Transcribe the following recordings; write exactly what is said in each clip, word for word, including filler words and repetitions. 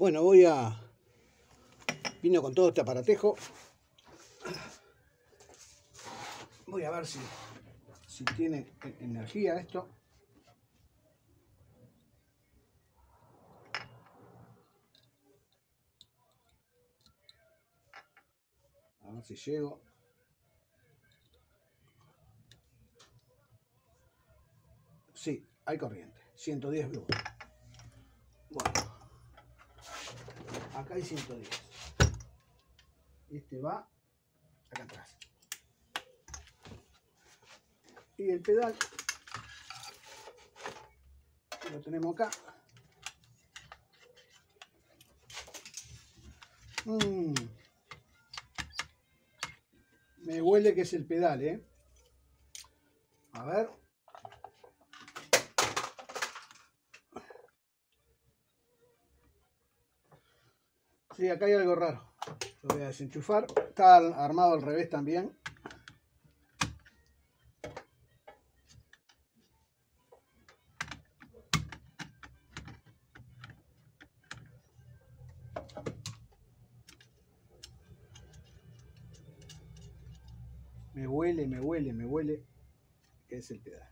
Bueno, voy a... Vino con todo este aparatejo. Voy a ver si, si tiene energía esto. A ver si llego. Sí, hay corriente. ciento diez voltios. Bueno. Acá hay ciento diez. Este va acá atrás. Y el pedal lo tenemos acá. Mm. Me huele que es el pedal, ¿eh? A ver. Sí, acá hay algo raro. Lo voy a desenchufar. Está armado al revés también. Me huele, me huele, me huele que es el pedal.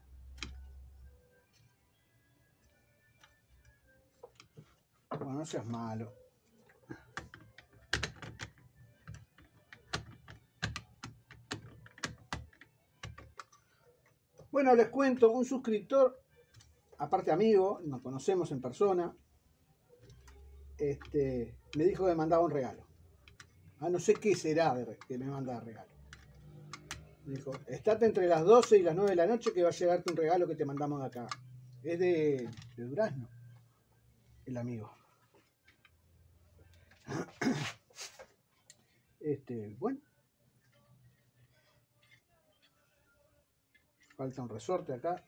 Bueno, no seas malo. Bueno, les cuento, un suscriptor, aparte amigo, nos conocemos en persona, este, me dijo que me mandaba un regalo. Ah, no sé qué será de que me manda regalo. Me dijo, estate entre las doce y las nueve de la noche que va a llegarte un regalo que te mandamos de acá. Es de, de Durazno, el amigo. Este, bueno. Falta un resorte acá.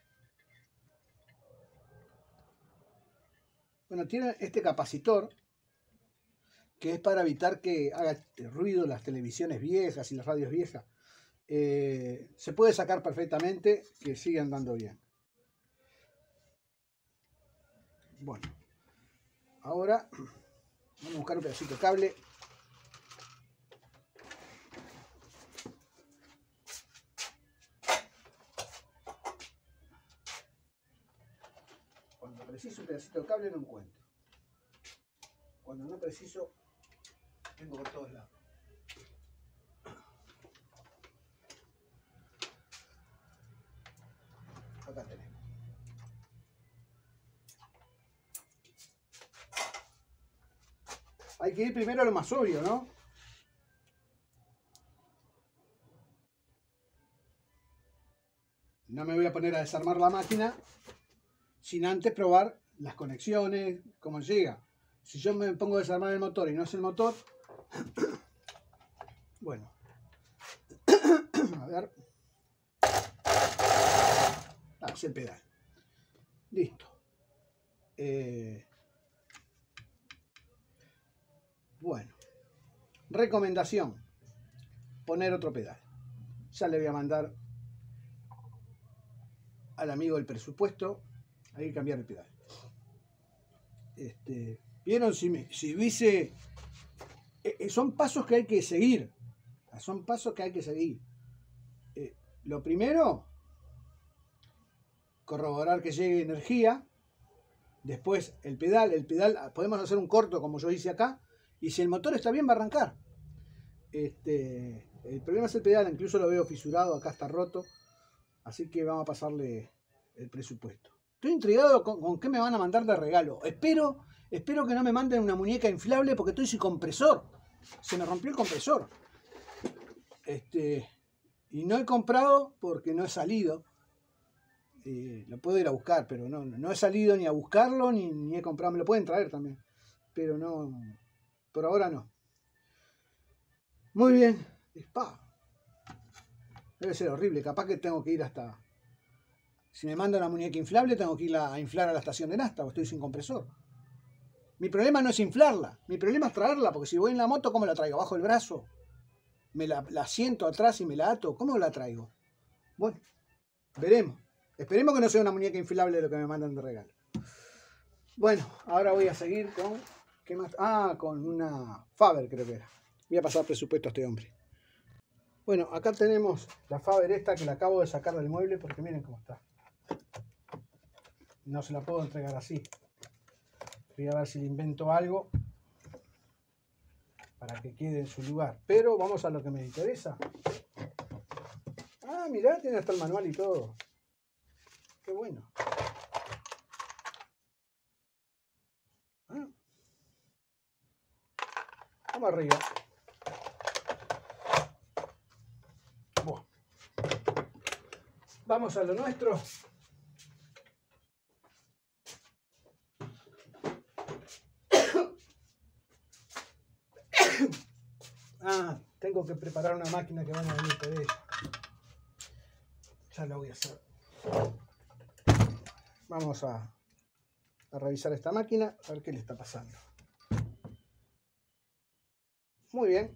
Bueno, tiene este capacitor que es para evitar que haga ruido las televisiones viejas y las radios viejas. Eh, se puede sacar perfectamente, que sigue andando bien. Bueno, ahora vamos a buscar un pedacito de cable. Cuando preciso un pedacito de cable no encuentro. Cuando no preciso, tengo por todos lados. Acá tenemos. Hay que ir primero a lo más obvio, ¿no? No me voy a poner a desarmar la máquina sin antes probar las conexiones, cómo llega. Si yo me pongo a desarmar el motor y no es el motor, bueno, a ver, ah, es el pedal. Listo. Eh, bueno, recomendación, poner otro pedal. Ya le voy a mandar al amigo el presupuesto. Hay que cambiar el pedal. Este, ¿Vieron? Si, me, si hubiese... Eh, son pasos que hay que seguir. Son pasos que hay que seguir. Eh, lo primero, corroborar que llegue energía. Después el pedal. El pedal, podemos hacer un corto como yo hice acá. Y si el motor está bien, va a arrancar. Este, el problema es el pedal. Incluso lo veo fisurado. Acá está roto. Así que vamos a pasarle el presupuesto. Estoy intrigado con, con qué me van a mandar de regalo. Espero, espero que no me manden una muñeca inflable porque estoy sin compresor. Se me rompió el compresor. Este, y no he comprado porque no he salido. Eh, lo puedo ir a buscar, pero no, no he salido ni a buscarlo ni, ni he comprado. Me lo pueden traer también. Pero no, por ahora no. Muy bien. Spa. Debe ser horrible. Capaz que tengo que ir hasta... Si me mandan una muñeca inflable, tengo que ir a inflar a la estación de Nasta, o estoy sin compresor. Mi problema no es inflarla, mi problema es traerla, porque si voy en la moto, ¿cómo la traigo? ¿Bajo el brazo? ¿Me la, la siento atrás y me la ato? ¿Cómo la traigo? Bueno, veremos. Esperemos que no sea una muñeca inflable lo que me mandan de regalo. Bueno, ahora voy a seguir con ¿Qué más? Ah, con una Faber creo que era. Voy a pasar presupuesto a este hombre. Bueno, acá tenemos la Faber esta que la acabo de sacar del mueble porque miren cómo está. No se la puedo entregar así. Voy a ver si le invento algo para que quede en su lugar. Pero vamos a lo que me interesa. Ah, mirá, tiene hasta el manual y todo. Qué bueno. Ah. Vamos arriba. Bueno. Vamos a lo nuestro. Ah, tengo que preparar una máquina que van a venir por ella. Ya la voy a hacer. Vamos a, a revisar esta máquina, a ver qué le está pasando. Muy bien.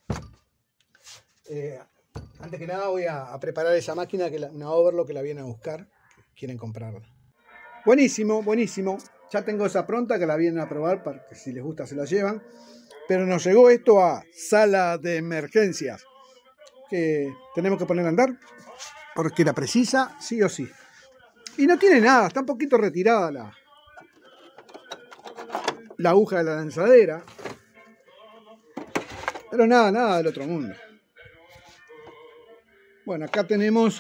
Eh, antes que nada voy a, a preparar esa máquina, que la, una Overlock que la vienen a buscar, quieren comprarla. Buenísimo, buenísimo. Ya tengo esa pronta que la vienen a probar para que si les gusta se la llevan. Pero nos llegó esto a sala de emergencias, que tenemos que poner a andar porque la precisa sí o sí. Y no tiene nada, está un poquito retirada la, la aguja de la lanzadera. Pero nada, nada del otro mundo. Bueno, acá tenemos...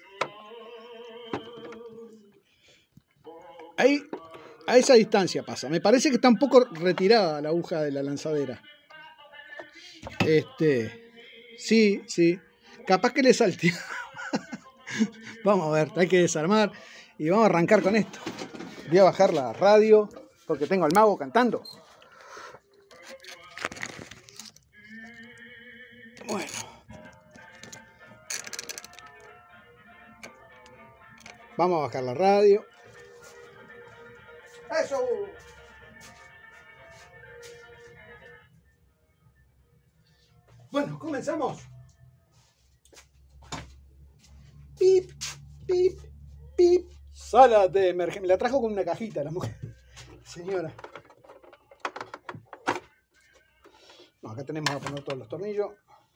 Ahí, a esa distancia pasa. Me parece que está un poco retirada la aguja de la lanzadera. Este... Sí, sí. Capaz que le salte. Vamos a ver, hay que desarmar. Y vamos a arrancar con esto. Voy a bajar la radio porque tengo al mago cantando. Bueno. Vamos a bajar la radio. ¡Eso! Bueno, comenzamos. Pip, pip, pip. Sala de emergencia. Me la trajo con una cajita la mujer. Señora. No, acá tenemos a poner todos los tornillos.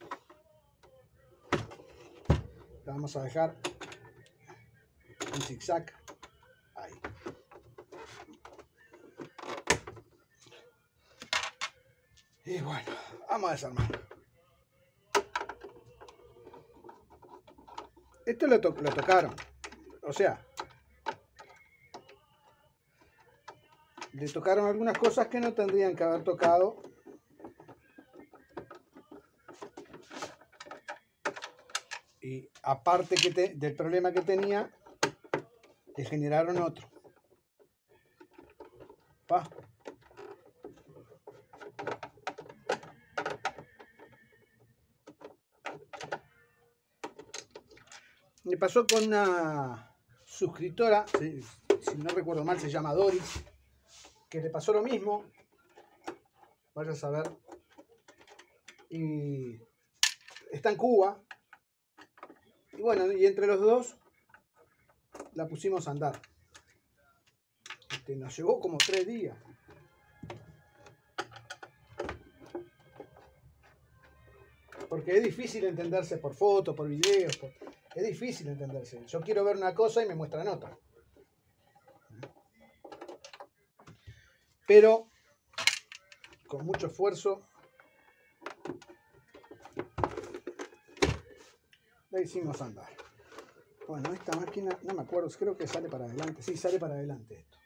La vamos a dejar en zigzag. Ahí. Y bueno, vamos a desarmar. Esto lo, to lo tocaron. O sea, le tocaron algunas cosas que no tendrían que haber tocado. Y aparte que te, del problema que tenía, le generaron otro. ¿Va? Me pasó con una suscriptora, si, si no recuerdo mal se llama Doris, que le pasó lo mismo. Vaya a saber. Y está en Cuba. Y bueno, y entre los dos la pusimos a andar. Este, nos llevó como tres días. Porque es difícil entenderse por fotos, por videos. Por... Es difícil entenderse. Yo quiero ver una cosa y me muestran otra. Pero con mucho esfuerzo la hicimos andar. Bueno, esta máquina, no me acuerdo, creo que sale para adelante. Sí, sale para adelante esto.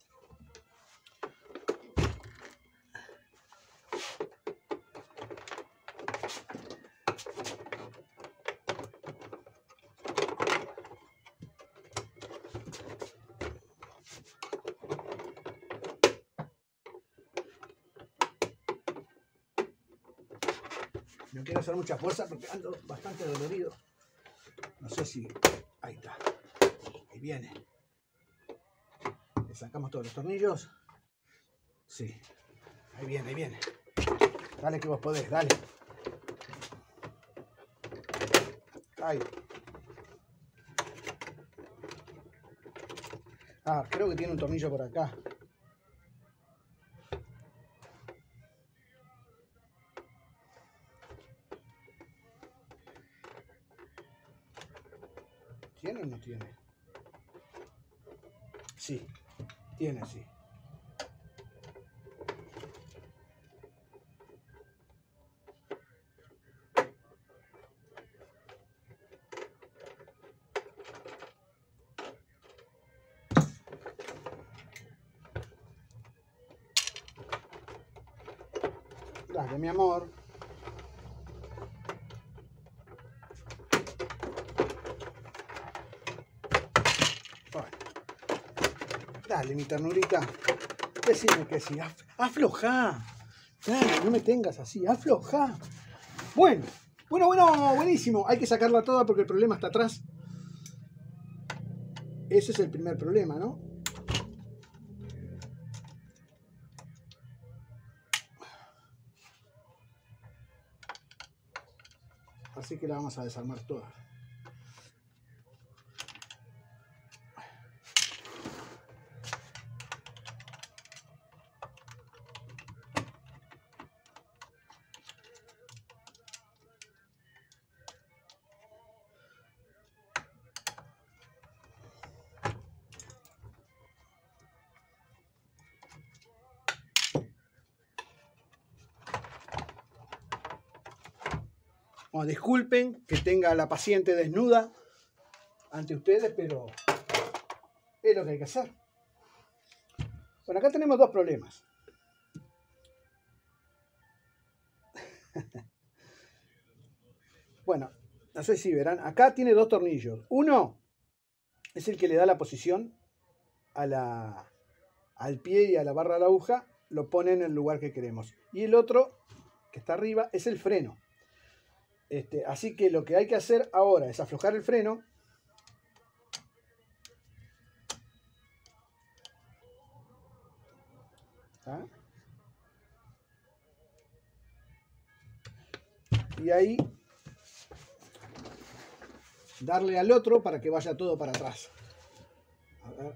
No quiero hacer mucha fuerza porque ando bastante dolorido. No sé si... Ahí está. Ahí viene. Le sacamos todos los tornillos. Sí. Ahí viene, ahí viene. Dale que vos podés, dale. Ahí. Ah, creo que tiene un tornillo por acá. ¿Tiene o no tiene? Sí, tiene, sí. Dale, mi amor. Bueno. Dale, mi ternurita. Decime que sí. Af aflojá. Dale, no me tengas así. Aflojá. Bueno. Bueno, bueno, buenísimo. Hay que sacarla toda porque el problema está atrás. Ese es el primer problema, ¿no? Así que la vamos a desarmar toda. Bueno, disculpen que tenga a la paciente desnuda ante ustedes, pero es lo que hay que hacer. Bueno, acá tenemos dos problemas. Bueno, no sé si verán, acá tiene dos tornillos. Uno es el que le da la posición a la, al pie y a la barra de la aguja, lo pone en el lugar que queremos. Y el otro, que está arriba, es el freno. Este, así que lo que hay que hacer ahora es aflojar el freno. ¿Ah? Y ahí darle al otro para que vaya todo para atrás. A ver.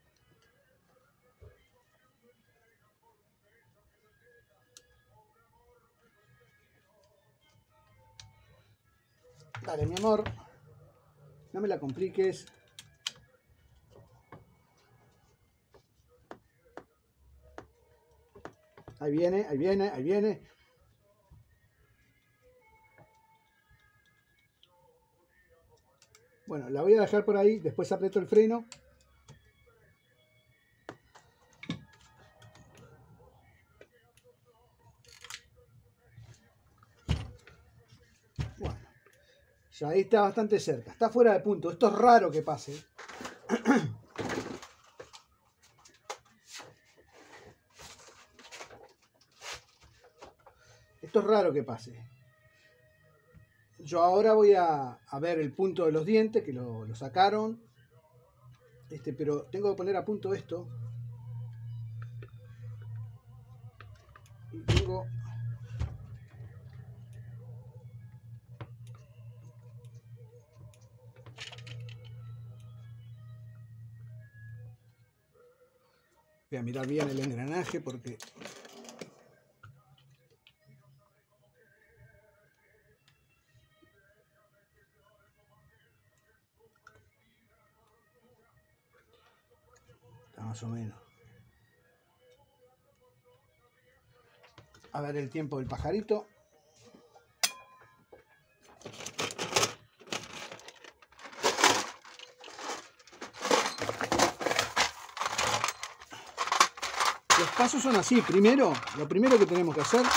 Dale, mi amor. No me la compliques. Ahí viene, ahí viene, ahí viene. Bueno, la voy a dejar por ahí. Después aprieto el freno. Bueno. Ya ahí está bastante cerca. Está fuera de punto. Esto es raro que pase. Esto es raro que pase. Yo ahora voy a, a ver el punto de los dientes, que lo, lo sacaron. Este, pero tengo que poner a punto esto. Y tengo... Voy a mirar bien el engranaje porque... más o menos. A ver el tiempo del pajarito. Los pasos son así. Primero, lo primero que tenemos que hacer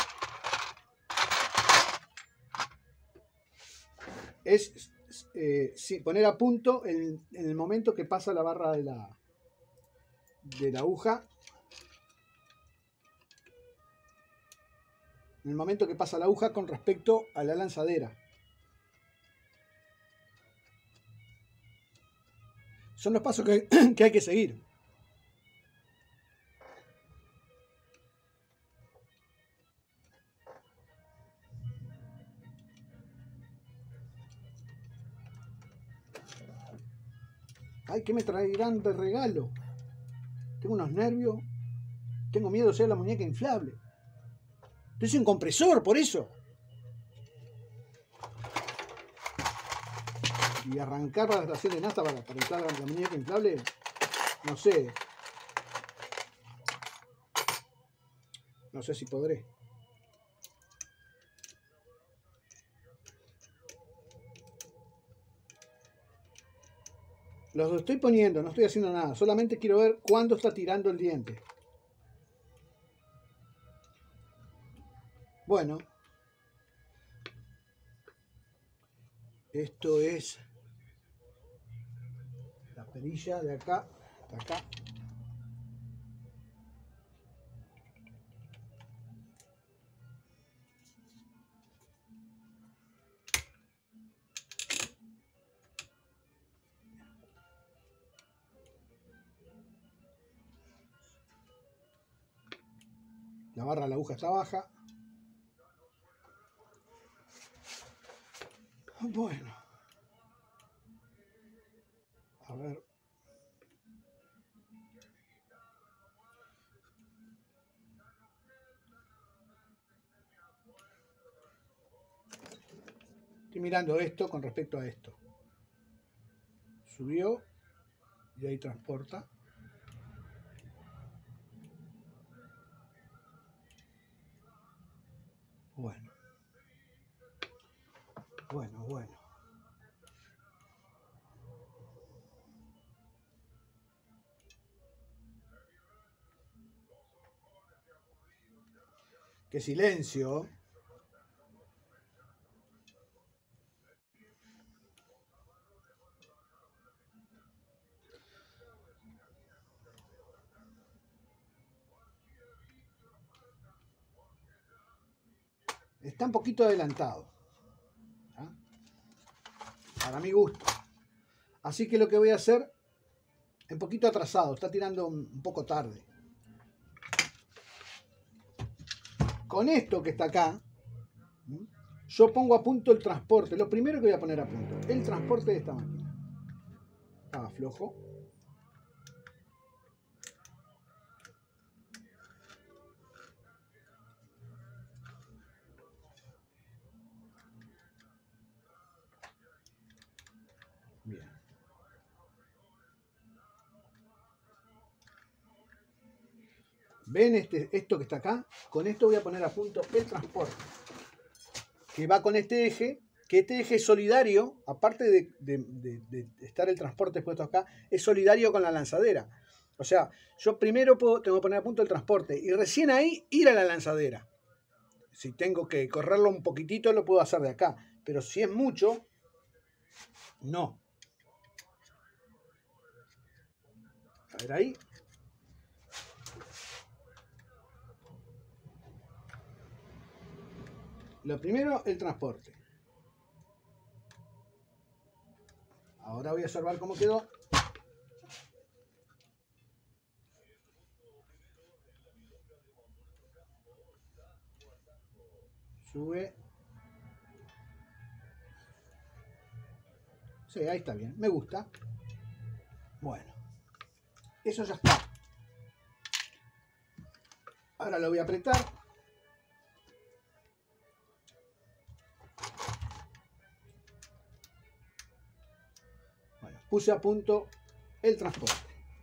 es eh, sí, poner a punto en, en el momento que pasa la barra de la de la aguja, en el momento que pasa la aguja con respecto a la lanzadera. Son los pasos que, que hay que seguir. Ay, ¿qué me traerán de regalo? Tengo unos nervios. Tengo miedo de ser la muñeca inflable. Estoy sin compresor, por eso. y arrancar la estación de nafta para, para inflar la muñeca inflable, no sé. No sé si podré. Los estoy poniendo, no estoy haciendo nada. Solamente quiero ver cuándo está tirando el diente. Bueno. Esto es la perilla de acá hasta acá. La barra de la aguja está baja. Bueno. A ver. Estoy mirando esto con respecto a esto. Subió y ahí transporta. Bueno. Bueno, bueno. ¡Qué silencio! Está un poquito adelantado. ¿Ah? Para mi gusto. Así que lo que voy a hacer, un poquito atrasado, está tirando un, un poco tarde. Con esto que está acá, yo pongo a punto el transporte. Lo primero que voy a poner a punto, el transporte de esta máquina. Estaba flojo. Bien. ¿Ven este, esto que está acá? Con esto voy a poner a punto el transporte. Que va con este eje. Que este eje es solidario. Aparte de, de, de, de estar el transporte puesto acá. Es solidario con la lanzadera. O sea, yo primero puedo, tengo que poner a punto el transporte. Y recién ahí ir a la lanzadera. Si tengo que correrlo un poquitito lo puedo hacer de acá. Pero si es mucho, no. A ver ahí. Lo primero, el transporte. Ahora voy a observar cómo quedó. Sube. Sí, ahí está bien. Me gusta. Bueno. Eso ya está. Ahora lo voy a apretar. Bueno, puse a punto el transporte.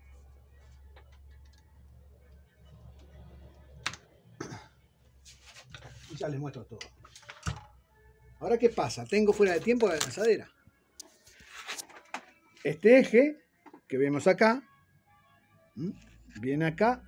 Y ya les muestro todo. Ahora, ¿qué pasa? Tengo fuera de tiempo la lanzadera. Este eje que vemos acá, viene acá,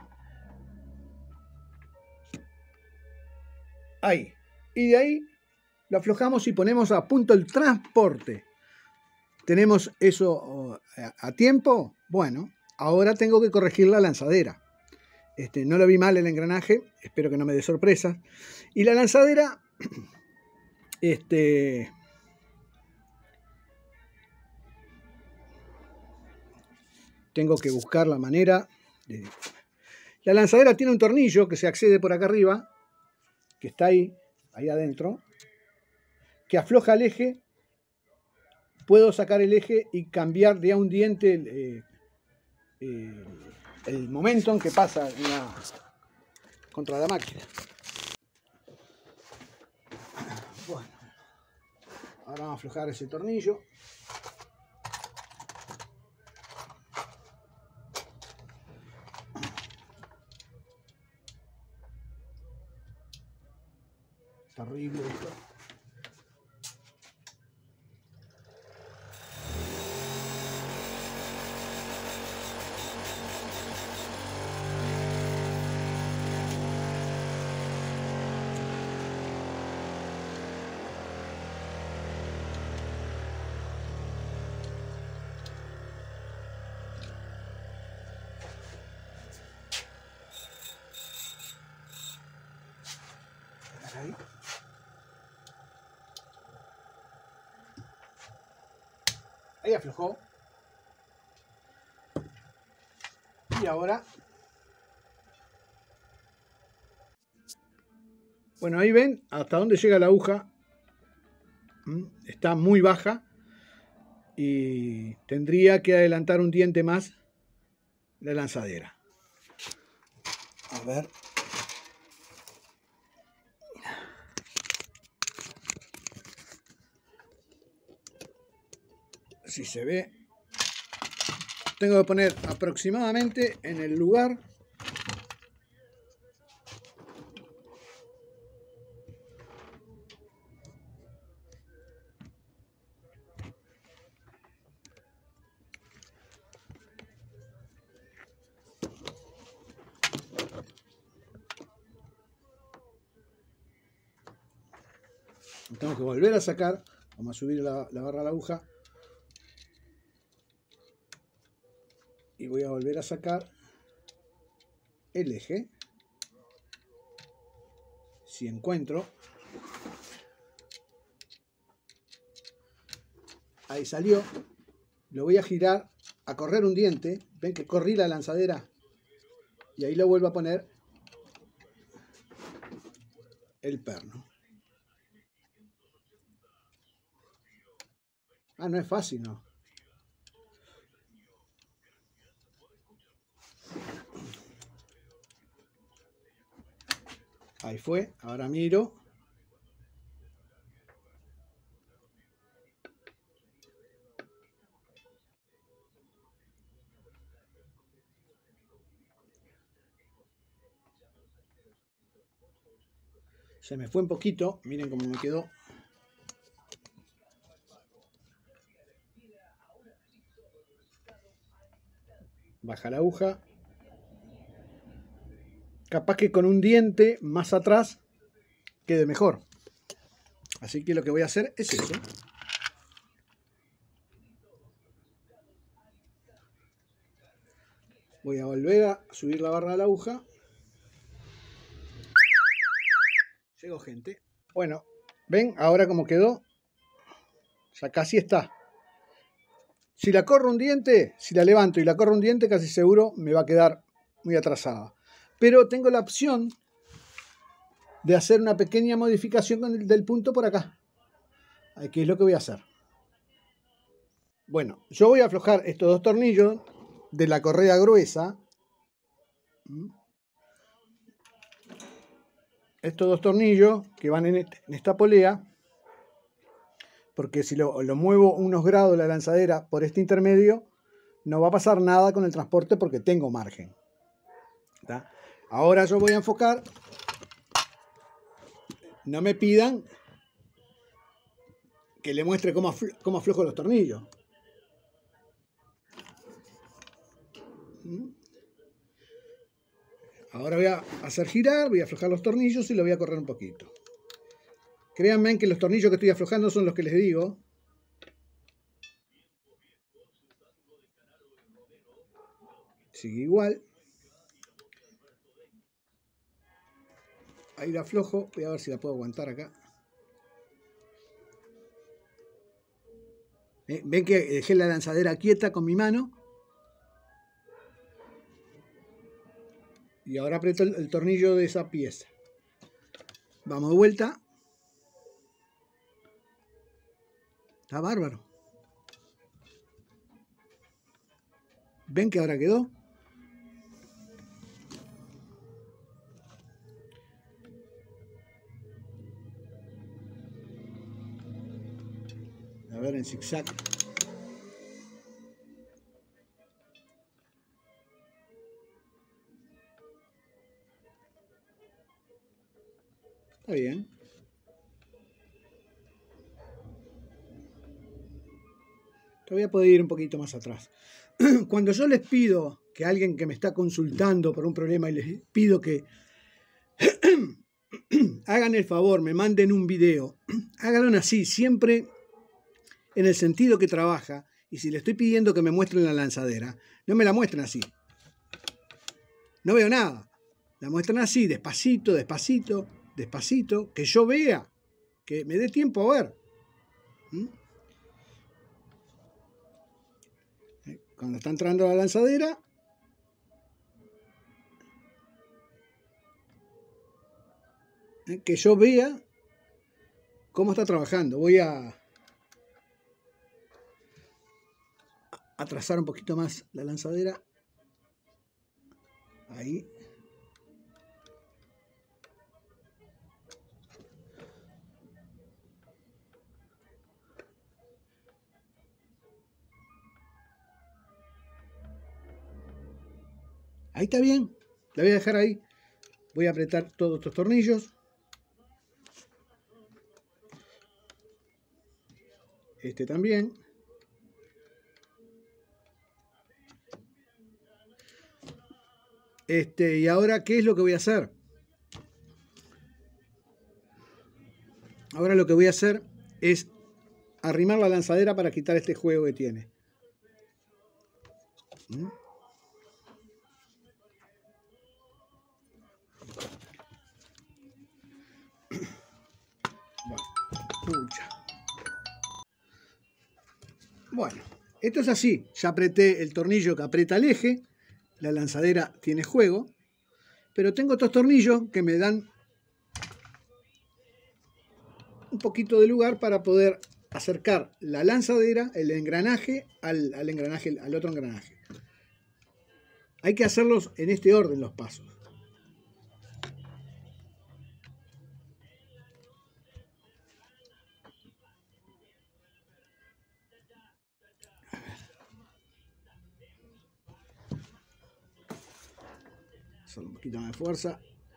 ahí. Y de ahí lo aflojamos y ponemos a punto el transporte. ¿Tenemos eso a tiempo? Bueno, ahora tengo que corregir la lanzadera. Este, no lo vi mal el engranaje, espero que no me dé sorpresas. Y la lanzadera, este, tengo que buscar la manera de... La lanzadera tiene un tornillo que se accede por acá arriba, que está ahí, ahí adentro, que afloja el eje. Puedo sacar el eje y cambiar de a un diente eh, eh, el momento en que pasa una, contra la máquina. Bueno, ahora vamos a aflojar ese tornillo. está horrible esto. Ahí. Ahí aflojó. Y ahora, bueno, ahí ven hasta dónde llega la aguja. Está muy baja y tendría que adelantar un diente más la lanzadera. A ver. Si se ve, tengo que poner aproximadamente en el lugar tengo que volver a sacar, vamos a subir la, la barra a la aguja y voy a volver a sacar el eje. Si encuentro, ahí salió, lo voy a girar, a correr un diente, ven que corrí la lanzadera y ahí lo vuelvo a poner el perno. Ah, no es fácil, ¿no? Ahí fue, ahora miro. Se me fue un poquito, miren cómo me quedó. Baja la aguja. Capaz que con un diente más atrás quede mejor. Así que lo que voy a hacer es eso. Voy a volver a subir la barra de la aguja. Llegó gente. Bueno, ven ahora cómo quedó. Ya casi está. Si la corro un diente, si la levanto y la corro un diente, casi seguro me va a quedar muy atrasada. Pero tengo la opción de hacer una pequeña modificación con el, del punto por acá. ¿Qué es lo que voy a hacer? Bueno, yo voy a aflojar estos dos tornillos de la correa gruesa. Estos dos tornillos que van en, este, en esta polea. Porque si lo, lo muevo unos grados la lanzadera por este intermedio, no va a pasar nada con el transporte porque tengo margen. ¿Tá? Ahora yo voy a enfocar. No me pidan que le muestre cómo, aflo cómo aflojo los tornillos. Ahora voy a hacer girar, voy a aflojar los tornillos y lo voy a correr un poquito. Créanme que los tornillos que estoy aflojando son los que les digo. Sigue igual. Ahí la aflojo. Voy a ver si la puedo aguantar acá. ¿Eh? Ven que dejé la lanzadera quieta con mi mano. Y ahora aprieto el, el tornillo de esa pieza. Vamos de vuelta. Está bárbaro. ¿Ven que ahora quedó? A ver en zigzag. Está bien. Te voy a poder ir un poquito más atrás. Cuando yo les pido que alguien que me está consultando por un problema y les pido que hagan el favor, me manden un video, háganlo así, siempre en el sentido que trabaja. Y si le estoy pidiendo que me muestren la lanzadera, no me la muestren así. No veo nada. La muestran así, despacito, despacito, despacito, que yo vea, que me dé tiempo a ver. ¿Mm? Cuando está entrando la lanzadera, que yo vea cómo está trabajando. Voy a atrasar un poquito más la lanzadera. Ahí. Ahí está bien. La voy a dejar ahí. Voy a apretar todos estos tornillos. Este también. Este, y ahora, ¿qué es lo que voy a hacer? Ahora lo que voy a hacer es arrimar la lanzadera para quitar este juego que tiene. ¿Mm? Bueno, bueno, esto es así. Ya apreté el tornillo que aprieta el eje. La lanzadera tiene juego. Pero tengo estos tornillos que me dan un poquito de lugar para poder acercar la lanzadera, el engranaje, al, al engranaje, al otro engranaje. Hay que hacerlos en este orden los pasos. Hacer un poquito más de fuerza.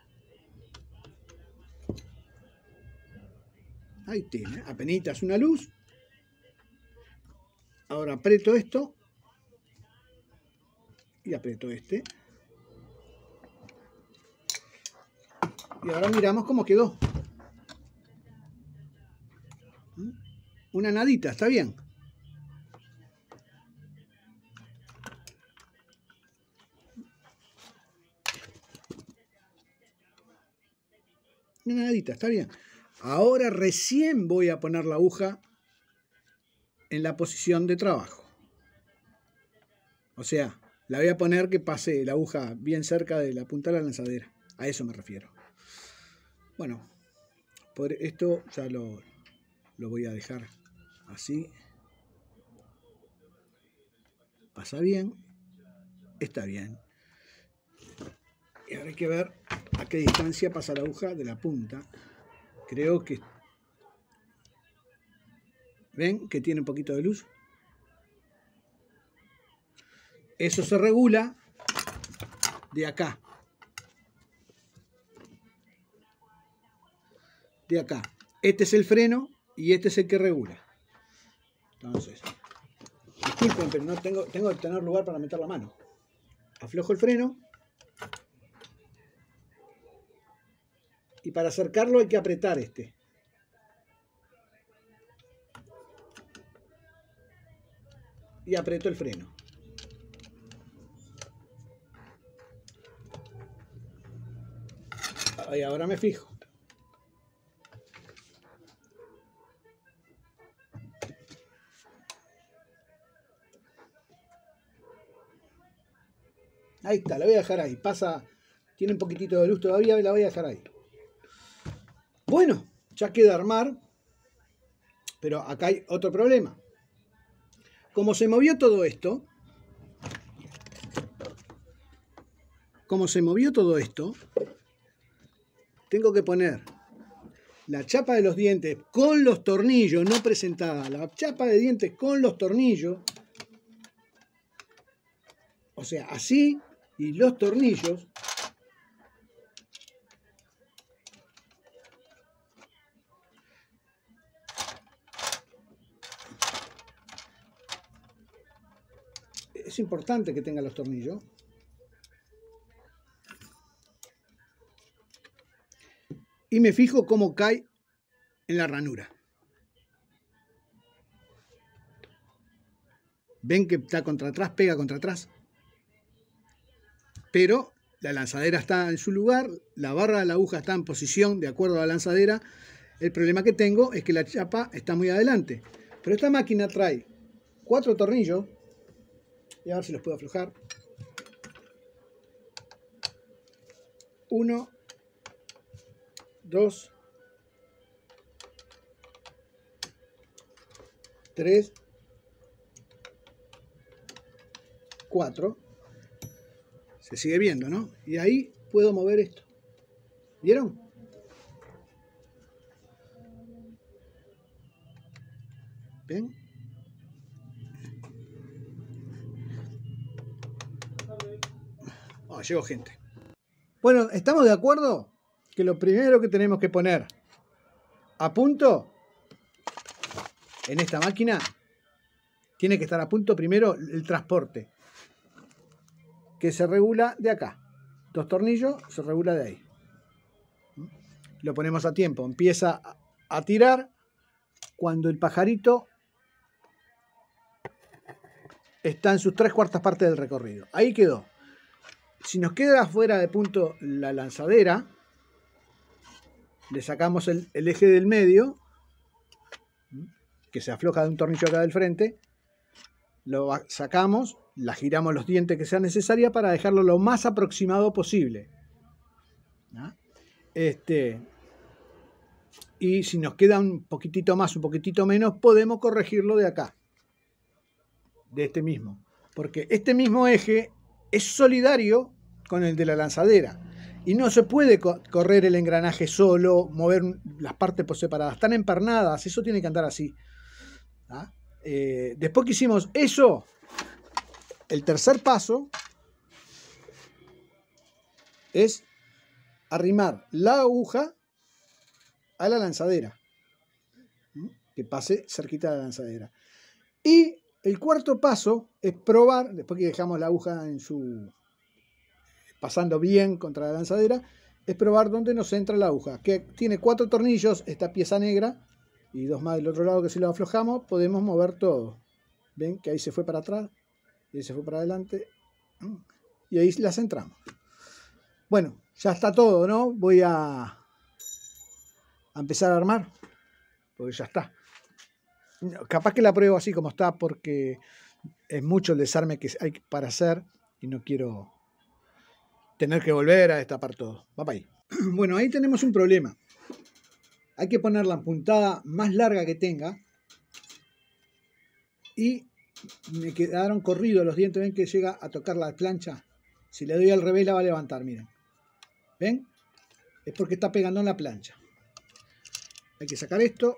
Ahí tiene, apenitas una luz. Ahora aprieto esto. Y aprieto este. Y ahora miramos cómo quedó. Una nadita, está bien. Una nadita, está bien. Ahora recién voy a poner la aguja en la posición de trabajo. O sea, la voy a poner que pase la aguja bien cerca de la punta de la lanzadera. A eso me refiero. Bueno, por esto ya lo, lo voy a dejar así. Pasa bien. Está bien. Y ahora hay que ver a qué distancia pasa la aguja de la punta. Creo que... ¿Ven que tiene un poquito de luz? Eso se regula de acá. De acá. Este es el freno y este es el que regula. Entonces, disculpen, pero no tengo, tengo que tener lugar para meter la mano. Aflojo el freno. Y para acercarlo hay que apretar este. Y aprieto el freno. Y ahora me fijo. Ahí está, la voy a dejar ahí. Pasa, tiene un poquitito de luz todavía, la voy a dejar ahí. Bueno, ya queda armar. Pero acá hay otro problema. Como se movió todo esto, como se movió todo esto, tengo que poner la chapa de los dientes con los tornillos, no presentada, la chapa de dientes con los tornillos, o sea, así, y los tornillos, es importante que tenga los tornillos. Y me fijo cómo cae en la ranura. Ven que está contra atrás, pega contra atrás. Pero la lanzadera está en su lugar, la barra de la aguja está en posición de acuerdo a la lanzadera. El problema que tengo es que la chapa está muy adelante. Pero esta máquina trae cuatro tornillos. Y a ver si los puedo aflojar. Uno, dos, tres, cuatro. Se sigue viendo, ¿no? Y ahí puedo mover esto. ¿Vieron? ¿Ven? Oh, llegó gente. Bueno, ¿estamos de acuerdo? Que lo primero que tenemos que poner a punto en esta máquina tiene que estar a punto primero el transporte, que se regula de acá. Dos tornillos, se regula de ahí. Lo ponemos a tiempo. Empieza a tirar cuando el pajarito está en sus tres cuartas partes del recorrido. Ahí quedó. Si nos queda fuera de punto la lanzadera, le sacamos el, el eje del medio, que se afloja de un tornillo acá del frente, lo sacamos, la giramos los dientes que sea necesaria para dejarlo lo más aproximado posible. ¿No? Este, y si nos queda un poquitito más, un poquitito menos, podemos corregirlo de acá, de este mismo, porque este mismo eje es solidario con el de la lanzadera. Y no se puede co correr el engranaje solo, mover las partes por separadas. Están empernadas, eso tiene que andar así. ¿Ah? Eh, después que hicimos eso, el tercer paso es arrimar la aguja a la lanzadera. ¿Mm? Que pase cerquita de la lanzadera. Y el cuarto paso es probar, después que dejamos la aguja en su... pasando bien contra la lanzadera, es probar dónde nos entra la aguja, que tiene cuatro tornillos, esta pieza negra, y dos más del otro lado que si lo aflojamos, podemos mover todo. Ven que ahí se fue para atrás, y ahí se fue para adelante, y ahí las centramos. Bueno, ya está todo, ¿no? Voy a, a empezar a armar, porque ya está. Capaz que la pruebo así como está, porque es mucho el desarme que hay para hacer, y no quiero tener que volver a destapar todo. Va para ahí. Bueno, ahí tenemos un problema. Hay que poner la puntada más larga que tenga. Y me quedaron corridos los dientes. ¿Ven que llega a tocar la plancha? Si le doy al revés la va a levantar, miren. ¿Ven? Es porque está pegando en la plancha. Hay que sacar esto.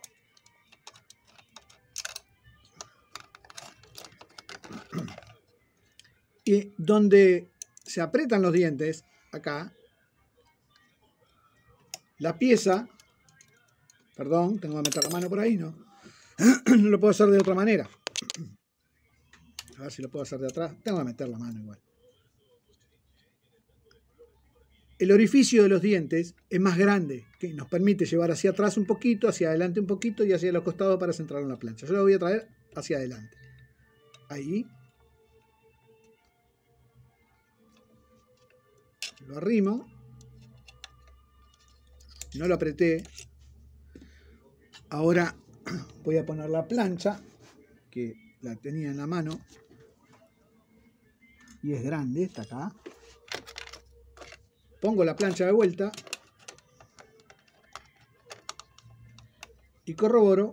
Y donde se aprietan los dientes, acá, la pieza, perdón, tengo que meter la mano por ahí, ¿no? No lo puedo hacer de otra manera. A ver si lo puedo hacer de atrás. Tengo que meter la mano igual. El orificio de los dientes es más grande, que nos permite llevar hacia atrás un poquito, hacia adelante un poquito y hacia los costados para centrar en la plancha. Yo lo voy a traer hacia adelante. Ahí. Lo arrimo. No lo apreté. Ahora voy a poner la plancha, que la tenía en la mano. Y es grande, está acá. Pongo la plancha de vuelta. Y corroboro.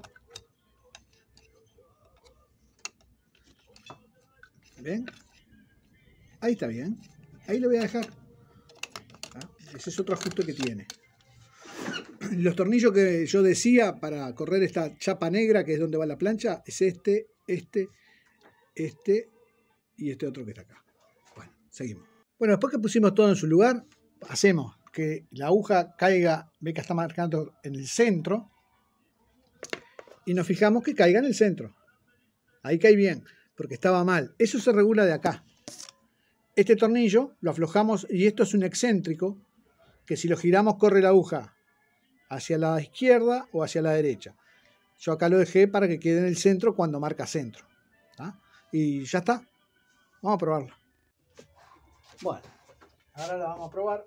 ¿Ven? Ahí está bien. Ahí lo voy a dejar. ¿Ah? Ese es otro ajuste que tiene. Los tornillos que yo decía para correr esta chapa negra, que es donde va la plancha, es este, este, este y este otro que está acá. Bueno, seguimos. Bueno, después que pusimos todo en su lugar, hacemos que la aguja caiga, ve que está marcando en el centro, y nos fijamos que caiga en el centro. Ahí cae bien. porque estaba mal. Eso se regula de acá. Este tornillo lo aflojamos y esto es un excéntrico que si lo giramos corre la aguja hacia la izquierda o hacia la derecha. Yo acá lo dejé para que quede en el centro cuando marca centro. ¿Ah? Y ya está. Vamos a probarla. Bueno, ahora la vamos a probar.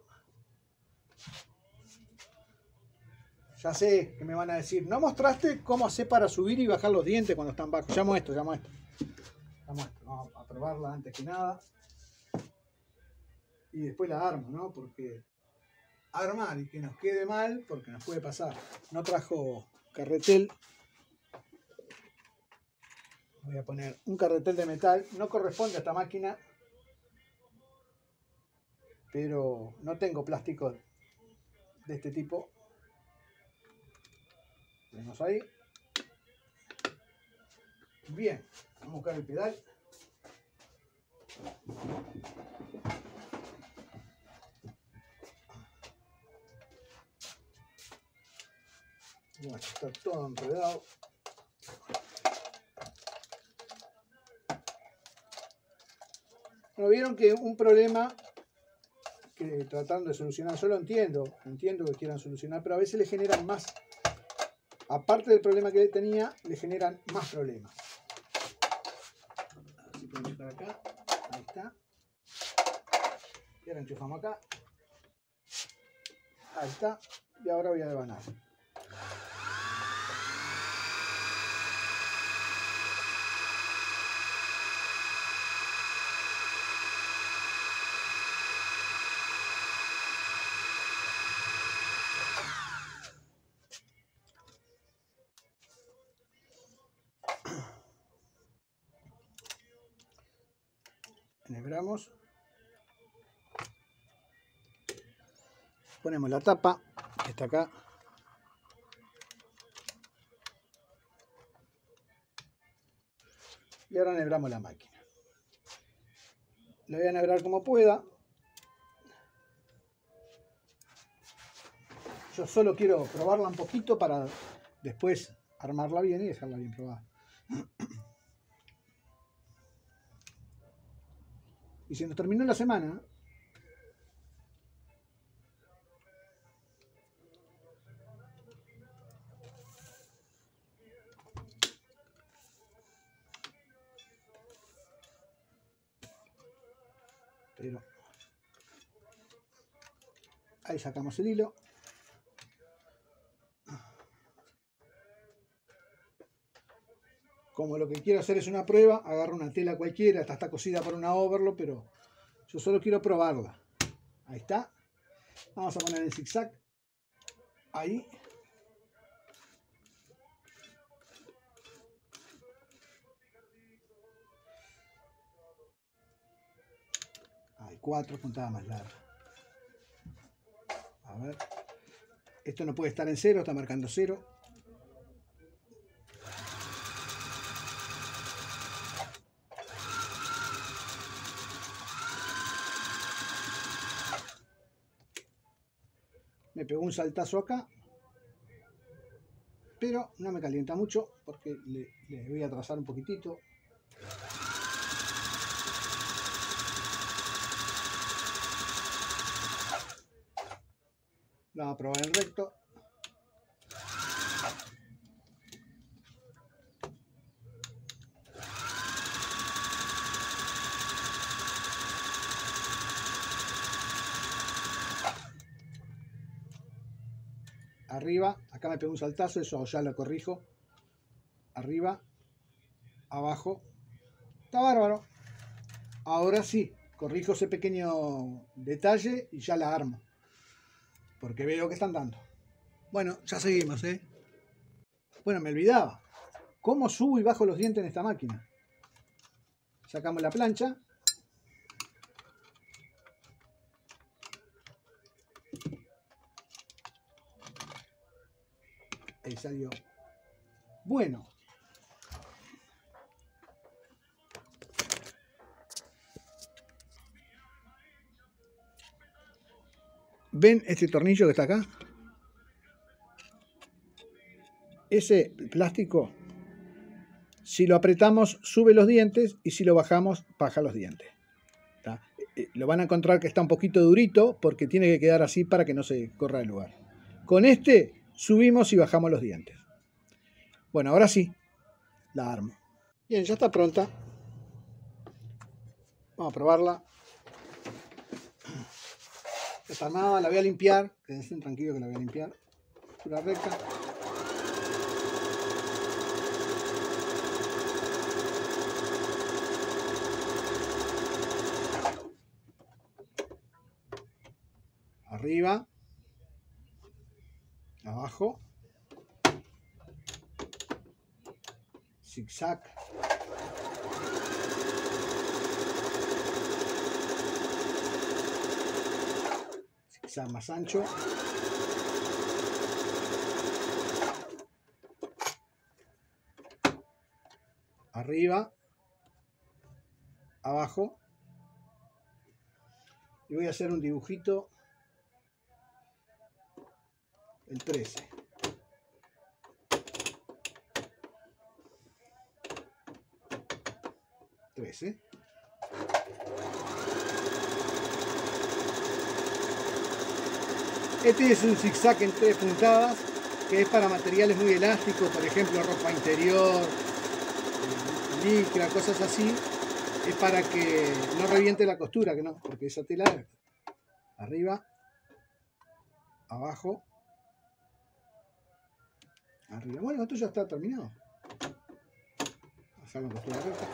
Ya sé que me van a decir, ¿no mostraste cómo hacer para subir y bajar los dientes cuando están bajos? Llamo esto, llamo esto. Llamo esto. Vamos a probarla antes que nada. Y después la armo, ¿no? Porque armar y que nos quede mal, porque nos puede pasar. No trajo carretel. Voy a poner un carretel de metal. No corresponde a esta máquina, pero no tengo plástico de este tipo. Tenemos ahí. Bien, vamos a buscar el pedal. Bueno, está todo enredado. Bueno, vieron que un problema que tratando de solucionar, yo lo entiendo, entiendo que quieran solucionar, pero a veces le generan más. Aparte del problema que él tenía, le generan más problemas. Así podemos enchufar acá. Ahí está. Y ahora enchufamos acá. Ahí está. Y ahora voy a devanar. Enhebramos. Ponemos la tapa, que está acá. Y ahora enhebramos la máquina. La voy a enhebrar como pueda. Yo solo quiero probarla un poquito para después armarla bien y dejarla bien probada. Y se nos terminó la semana. Pero ahí sacamos el hilo. Como lo que quiero hacer es una prueba, agarro una tela cualquiera, esta está cosida por una overlock, pero yo solo quiero probarla. Ahí está. Vamos a poner el zigzag. Ahí. Hay cuatro puntadas más largas. A ver. Esto no puede estar en cero, está marcando cero. Me pegó un saltazo acá, pero no me calienta mucho porque le, le voy a trazar un poquitito. Lo vamos a probar en recto. Arriba, acá me pegó un saltazo, eso ya lo corrijo. Arriba, abajo. Está bárbaro. Ahora sí, corrijo ese pequeño detalle y ya la armo. Porque veo que están dando. Bueno, ya seguimos, ¿eh? Bueno, me olvidaba. ¿Cómo subo y bajo los dientes en esta máquina? Sacamos la plancha. Ahí salió. Bueno. ¿Ven este tornillo que está acá? Ese plástico, Si lo apretamos, sube los dientes, y si lo bajamos, baja los dientes. ¿Tá? Lo van a encontrar que está un poquito durito, porque tiene que quedar así para que no se corra el lugar. Con este, subimos y bajamos los dientes. Bueno, ahora sí, la armo. Bien, ya está pronta. Vamos a probarla. No está nada, la voy a limpiar. Quédense tranquilos que la voy a limpiar. Pura recta. Arriba. Abajo. Zigzag. Zigzag más ancho. Arriba. Abajo. Y voy a hacer un dibujito. El trece. trece. Este es un zigzag en tres puntadas, que es para materiales muy elásticos, por ejemplo ropa interior, licra, cosas así. Es para que no reviente la costura, que no, porque esa tela arriba, abajo, arriba. Bueno, esto ya está terminado. Hacer la costura recta.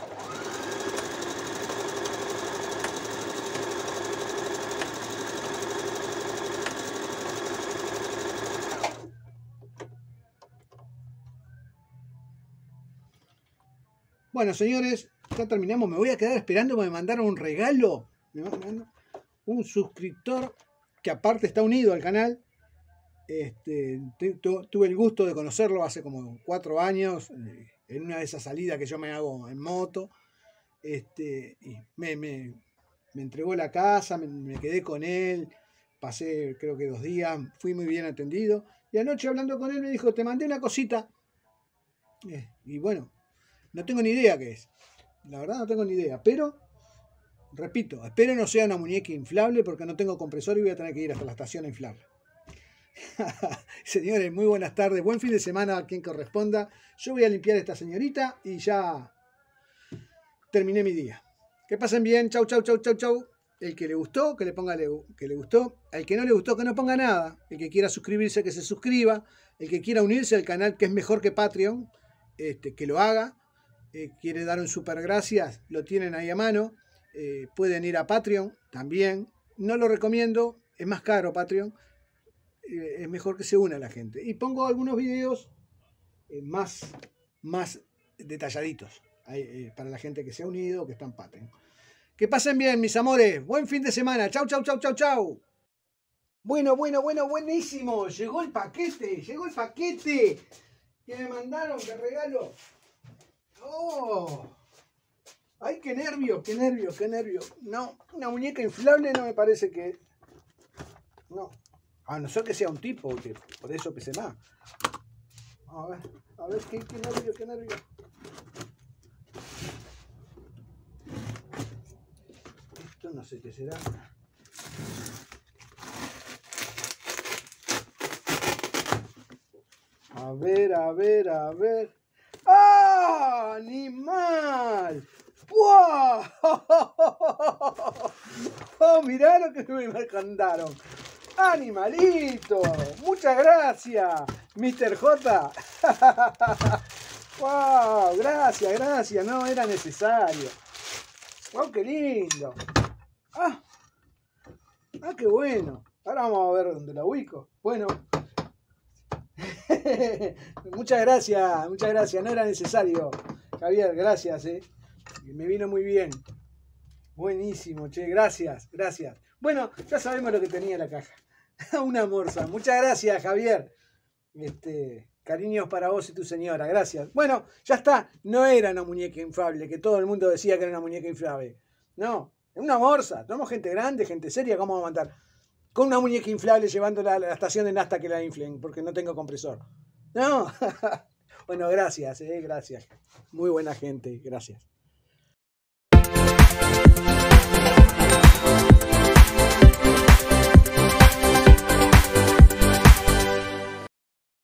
Bueno, señores, ya terminamos. Me voy a quedar esperando porque me mandaron un regalo. Me mandaron un suscriptor que aparte está unido al canal. Este, tuve el gusto de conocerlo hace como cuatro años en una de esas salidas que yo me hago en moto. Este, y me, me, me entregó la casa, me, me quedé con él. Pasé creo que dos días, fui muy bien atendido. Y anoche hablando con él me dijo, te mandé una cosita. Eh, y bueno. No tengo ni idea qué es. La verdad no tengo ni idea. Pero, repito, espero no sea una muñeca inflable porque no tengo compresor y voy a tener que ir hasta la estación a inflarla. Señores, muy buenas tardes. Buen fin de semana a quien corresponda. Yo voy a limpiar a esta señorita y ya terminé mi día. Que pasen bien. Chau, chau, chau, chau, chau. El que le gustó, que le ponga le, que le gustó. Al que no le gustó, que no ponga nada. El que quiera suscribirse, que se suscriba. El que quiera unirse al canal, que es mejor que Patreon, este, que lo haga. Eh, quiere dar un super gracias, lo tienen ahí a mano. Eh, pueden ir a Patreon también. No lo recomiendo, es más caro Patreon. Eh, es mejor que se una la gente. Y pongo algunos videos eh, más, más detalladitos ahí, eh, para la gente que se ha unido, que está en Patreon. Que pasen bien, mis amores. Buen fin de semana. Chau, chau, chau, chau, chau. Bueno, bueno, bueno, buenísimo. Llegó el paquete, llegó el paquete que me mandaron de regalo. ¡Oh! ¡Ay, qué nervio, qué nervio, qué nervio! No, una muñeca inflable no me parece que... No. A no ser que sea un tipo, que por eso pese más. A ver, a ver, qué, qué nervio, qué nervio. Esto no sé qué será. A ver, a ver, a ver... ¡Ah! ¡Animal! ¡Wow! ¡Oh, mirá lo que me mandaron! ¡Animalito! ¡Muchas gracias, mister J! ¡Wow! Gracias, gracias. No era necesario. ¡Wow, qué lindo! ¡Ah! ¡Ah, qué bueno! Ahora vamos a ver dónde la ubico. Bueno. Muchas gracias, muchas gracias. No era necesario, Javier, gracias, eh. Me vino muy bien. Buenísimo, che, gracias, gracias. Bueno, ya sabemos lo que tenía la caja. Una morsa. Muchas gracias, Javier. Este, cariños para vos y tu señora, gracias. Bueno, ya está. No era una muñeca inflable, que todo el mundo decía que era una muñeca inflable. No, es una morsa. Somos gente grande, gente seria, ¿cómo vamos a mandar con una muñeca inflable llevándola a la estación de Nasta que la inflen, porque no tengo compresor? No. Bueno, gracias, eh, gracias. Muy buena gente, gracias.